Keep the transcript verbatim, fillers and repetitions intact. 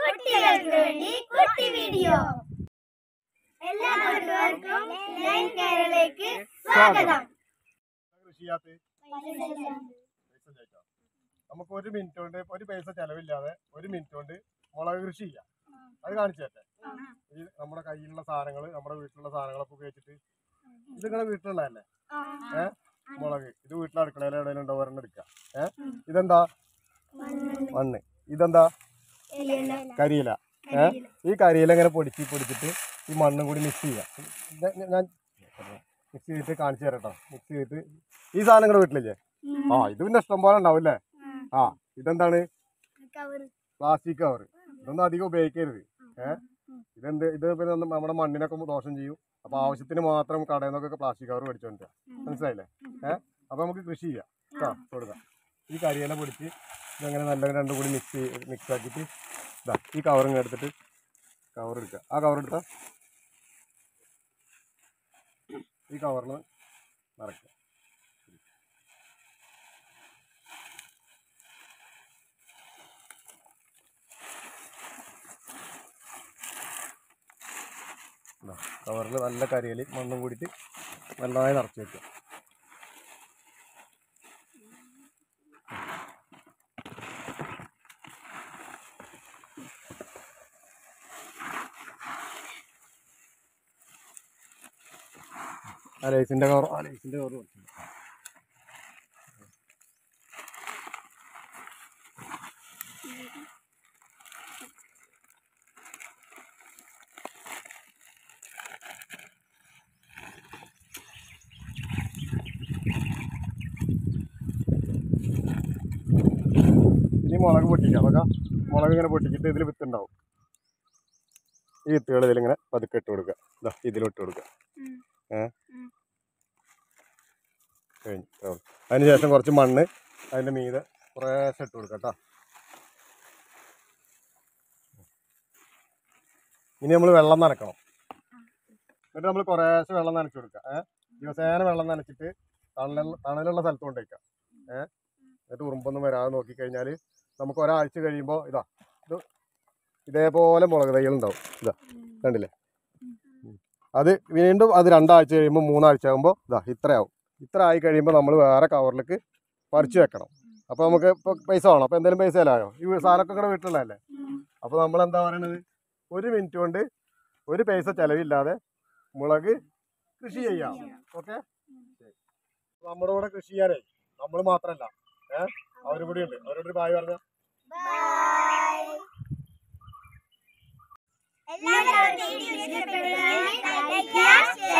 കുട്ടികൾക്ക് വേണ്ടി കുട്ടി വീഡിയോ. എല്ലാ കൂട്ടുകാർക്കും ലൈൻ കേരളയിലേക്ക് സ്വാഗതം. നമുക്ക് ഒരു മിനിറ്റ് കൊണ്ട് ഒരു പൈസ ചെലവില്ലാതെ ഒരു മിനിറ്റ് കൊണ്ട് മുളക് കൃഷി ചെയ്യാം. അത് കാണിച്ചു തരട്ടെ. ഈ നമ്മുടെ കയ്യിലുള്ള സാധനങ്ങൾ, നമ്മുടെ വീട്ടിലുള്ള സാധനങ്ങളൊക്കെ ഉപയോഗിച്ചിട്ട്, ഇത് നിങ്ങളുടെ വീട്ടിലുള്ളതല്ലേ ഏഹ് മുളക്? ഇത് വീട്ടിലെ അടുക്കളയിൽ എവിടെയെങ്കിലും ഉണ്ടോ ഒരെണ്ണം എടുക്കുക. ഏഹ് ഇതെന്താ? മണ്ണ്. ഇതെന്താ? കരിയില. ഏഹ് ഈ കരിയില ഇങ്ങനെ പൊടിച്ച് പൊടിച്ചിട്ട് ഈ മണ്ണും കൂടി മിക്സ് ചെയ്യാം. ഞാൻ മിക്സ് ചെയ്തിട്ട് കാണിച്ചു തരാം കേട്ടോ. മിക്സ് ചെയ്തിട്ട് ഈ സാധനം നിങ്ങളുടെ വീട്ടിലില്ലേ? ആ ഇത് പിന്നെ ഇഷ്ടം പോലെ ഉണ്ടാവും അല്ലേ? ആ ഇതെന്താണ്? Plastic cover. ഇതൊന്നും അധികം ഉപയോഗിക്കരുത്. ഏഹ് ഇതെന്ത് ഇത് പിന്നെ നമ്മുടെ മണ്ണിനൊക്കെ ദോഷം ചെയ്യും. അപ്പൊ ആവശ്യത്തിന് മാത്രം കടയിൽ നിന്നൊക്കെ പ്ലാസ്റ്റിക് കവർ മേടിച്ചോണ്ട് മനസ്സിലായില്ലേ? ഏഹ് അപ്പൊ നമുക്ക് കൃഷി ചെയ്യാം കേട്ടോ. കൊടുക്കാം. ഈ കരിയില പൊടിച്ച് ഇതങ്ങനെ നല്ല രണ്ടും കൂടി മിക്സ് മിക്സ് ആക്കിയിട്ട് ഇതാ ഈ കവറിങ് എടുത്തിട്ട് കവർ എടുക്കുക. ആ കവർ എടുത്താൽ ഈ കവറിന് നിറയ്ക്കുക. കവറിൽ നല്ല കരിയിൽ മണ്ണും കൂടിയിട്ട് നല്ലതായി നിറച്ച് വെക്കുക. ആ ലൈസിൻ്റെ കവർ ആ ലൈസിൻ്റെ കവർ കൊടുത്തു. ഇനി മുളക് പൊട്ടിക്കാം. അതൊക്കെ മുളക് ഇങ്ങനെ പൊട്ടിച്ചിട്ട് ഇതിൽ വിത്തുണ്ടാവും. ഈ വിത്തുകൾ ഇതിലിങ്ങനെ പതുക്കെ ഇട്ട് കൊടുക്കുക. ഇതാ ഇതിലിട്ട് കൊടുക്കുക. ഏഹ് കഴിഞ്ഞു. അതിന് ശേഷം കുറച്ച് മണ്ണ് അതിൻ്റെ മീതെ കുറേശ്ശെ ഇട്ട് കൊടുക്കുക കേട്ടോ. ഇനി നമ്മൾ വെള്ളം നനക്കണം. എന്നിട്ട് നമ്മൾ കുറേശ്ശെ വെള്ളം നനച്ച് കൊടുക്കുക. ഏഹ് ദിവസേന വെള്ളം നനച്ചിട്ട് തണലുള്ള തണലുള്ള സ്ഥലത്ത് കൊണ്ടുവയ്ക്കാം. ഏഹ് എന്നിട്ട് ഉറുമ്പൊന്നും വരാതെ നോക്കിക്കഴിഞ്ഞാൽ നമുക്ക് ഒരാഴ്ച കഴിയുമ്പോൾ ഇതാ ഇത് ഇതേപോലെ മുളക് തൈകളുണ്ടാവും. ഇതാ കണ്ടില്ലേ? അത് വീണ്ടും അത് രണ്ടാഴ്ച കഴിയുമ്പോൾ മൂന്നാഴ്ച ആകുമ്പോൾ ഇതാ ഇത്രയാവും. ഇത്ര ആയി കഴിയുമ്പോൾ നമ്മൾ വേറെ കവറിലേക്ക് പറിച്ചു വെക്കണം. അപ്പോൾ നമുക്ക് ഇപ്പോൾ പൈസ വേണം. അപ്പോൾ എന്തെങ്കിലും പൈസ അല്ലായോ? ഈ സാധനമൊക്കെ കൂടെ വീട്ടിലുള്ളതല്ലേ? അപ്പോൾ നമ്മൾ എന്താ പറയണത്? ഒരു മിനിറ്റ് കൊണ്ട് ഒരു പൈസ ചിലവില്ലാതെ മുളക് കൃഷി ചെയ്യാം. ഓക്കെ, നമ്മുടെ കൂടെ കൃഷി ചെയ്യാനേ നമ്മൾ മാത്രമല്ല, ഏഹ് അവരും കൂടി ഉണ്ട്. അവരോടൊരു ബായ് പറഞ്ഞ എല്ലാവരും